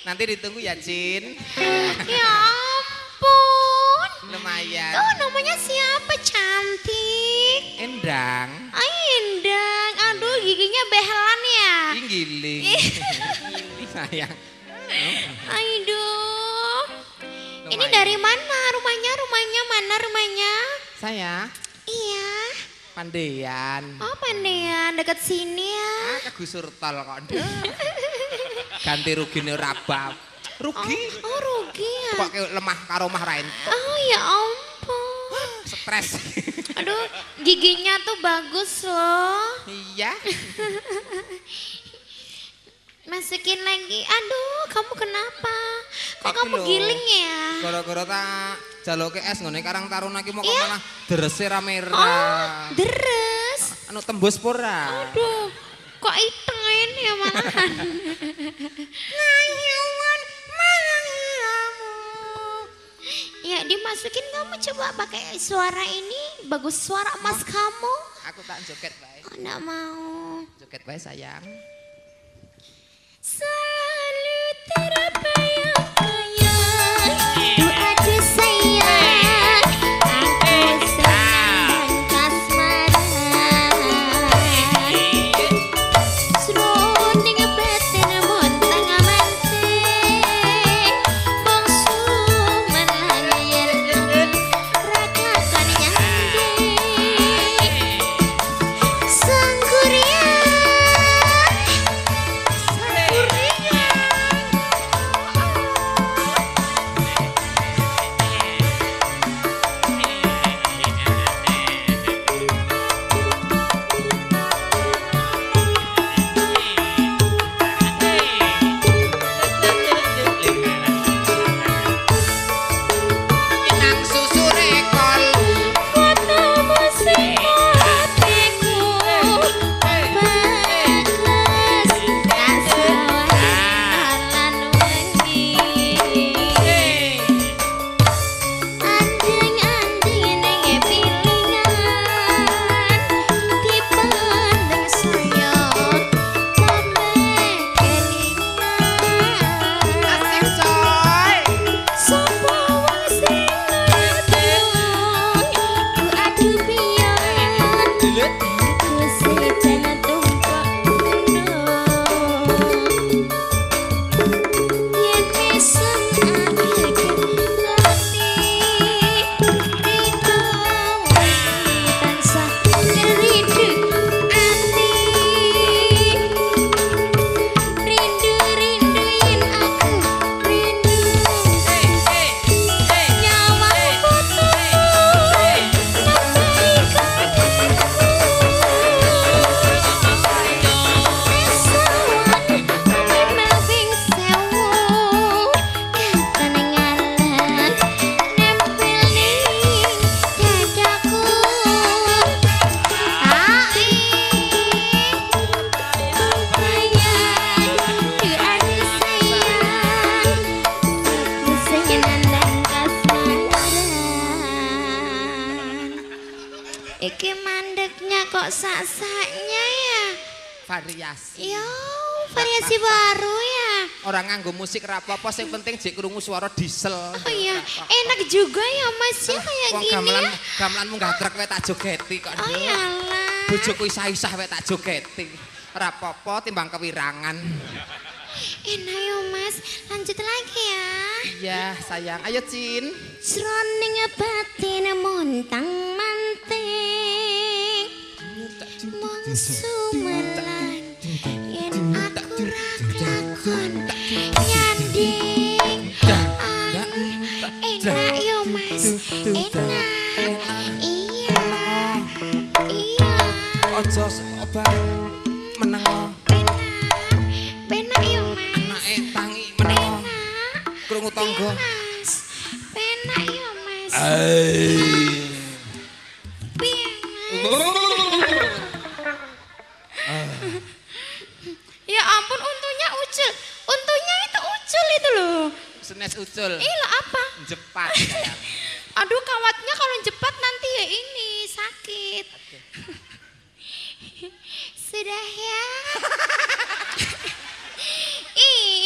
Nanti ditunggu ya, Cin. Ya ampun. Lumayan. Oh, namanya siapa? Cantik. Endang. Endang. Aduh, giginya behelan ya. Giling. Sayang. Aduh. Ini Lumayan. dari mana rumahnya? Rumahnya mana rumahnya? Saya Iya. Pandean. Oh, Pandean, deket sini ya. Kegusur tol kok. Ganti rugine rabab. Rugi. Oh, rugi ya. Kok lemah karo mah rain. Oh, ya ampun. Stres. Aduh, giginya tuh bagus loh. Iya. Masukin lagi. Aduh, kamu kenapa? Kok Iki kamu lho, giling ya? Gara-gara tak jaloke es ngene Karang Taruna ki mau kok Iya? malah derese ra Oh, merah. deres. Anu tembus pura. Aduh, kok iteng ini ya malahan. Ngayuan malammu. Ya, dimasukin kamu coba pakai suara ini. Bagus suara emas kamu. Aku tak joget bae. Oh, enggak mau. Joget bae sayang. Selalu terbayang-bayang doa sayang, aku senang dan kasmaran. Seruning batin montang manting, bangsu menangir rakakan nyandi. Sanggurian Nang susure kolu. fotomu sing hatiku bagus tak sawaran lan wengi anding-anding ning pilingan dipandang saya tambah kelingan Asik coy. sapa wong sing ngerti ku adu pian aku sedang tumpak gunung yen mesem aku ngerti rindu tansah rindu ati rindu yen aku rindu nyawa putus Iki mandeknya kok sak-saknya ya? Variasi. Yo, variasi baru ya. Orang nganggo musik ra apa-apa sing penting jek krungu suara diesel. Oh iya, enak juga ya Mas ya kayak Wong gini gamelan ya. gamelanmu gatrek wae tak jogeti kok. Oh iyalah. Bojoku isah-isah wae tak jogeti. Ora apa-apa timbang kewirangan. Enak ya Mas, lanjut lagi ya. Iya, sayang. Ayo, Cin. Sroning batin montang manting mongsu melang yen aku ra kelakon nyanding enak yo Mas enak iya iya Ojo obat meneng. penak yo Mas Anake tangi meneng. penak Krungu tangga. Mas penak yo Mas piye ya ampun untunya ucul untunya itu ucul itu loh Senes ucul. lah apa Jepat sayang. aduh kawatnya kalau jepat nanti ya ini sakit sudah ya ih